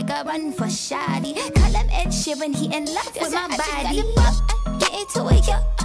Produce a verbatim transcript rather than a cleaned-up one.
nigga run for shoddy. Call him Ed Sheeran, he in love with my body. Get into it, yo.